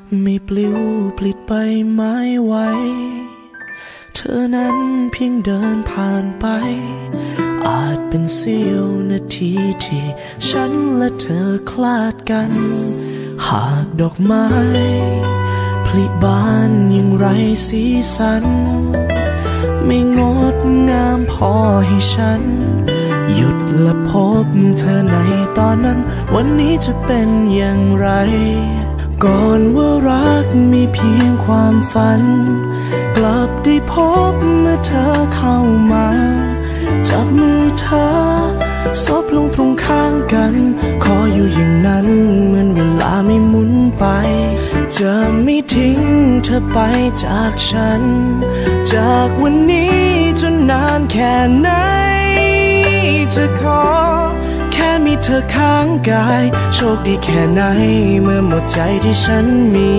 ไม่ปลิวปลิดใบไม้ไว้เธอนั้นเพียงเดินผ่านไปอาจเป็นเสี้ยวนาทีที่ฉันและเธอคลาดกันหากดอกไม้ผลิบานอย่างไรสีสันไม่งดงามพอให้ฉันหยุดและพบเธอในตอนนั้นวันนี้จะเป็นอย่างไรก่อนว่ารักมีเพียงความฝันกลับได้พบเมื่อเธอเข้ามาจับมือเธอซบลงตรงข้างกันขออยู่อย่างนั้นเหมือนเวลาไม่หมุนไปจะไม่ทิ้งเธอไปจากฉันจากวันนี้จนนานแค่ไหนจะขอแค่มีเธอข้างกายโชคดีแค่ไหนเมื่อหมดใจที่ฉันมี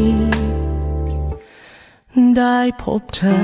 ได้พบเธอ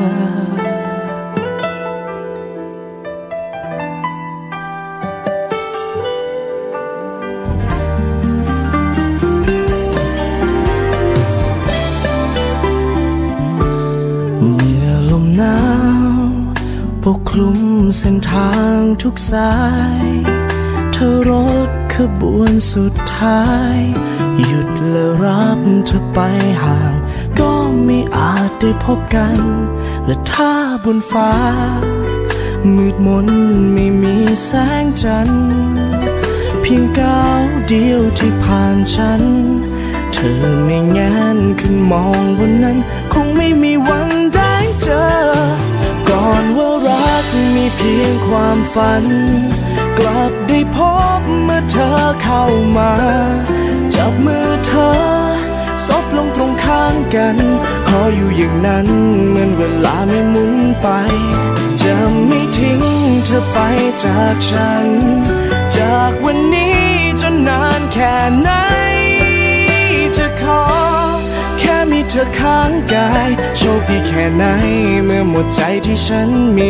ปกคลุมเส้นทางทุกสายเธอรถขบวนสุดท้ายหยุดและรับเธอไปห่างก็ไม่อาจได้พบกันและถ้าบนฟ้ามืดมนไม่มีแสงจันทร์เพียงก้าวเดียวที่ผ่านฉันเธอไม่แงนขึ้นมองบนนั้นคงไม่มีวันได้เจอก่อนว่ารักมีเพียงความฝันกลับได้พบเมื่อเธอเข้ามาจับมือเธอซบลงตรงข้างกันขออยู่อย่างนั้นเหมือนเวลาไม่หมุนไปจะไม่ทิ้งเธอไปจากฉันจากวันนี้จนนานแค่ไหนจะขอแค่มีเธอข้างกายโชคดีแค่ไหนเมื่อหมดใจที่ฉันมี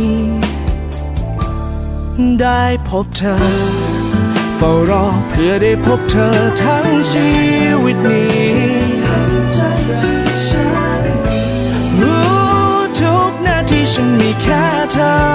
ได้พบเธอเฝ้ารอเพื่อได้พบเธอทั้งชีวิตนี้ทั้งใจที่ฉันรู้ทุกนาทีฉันมีแค่เธอ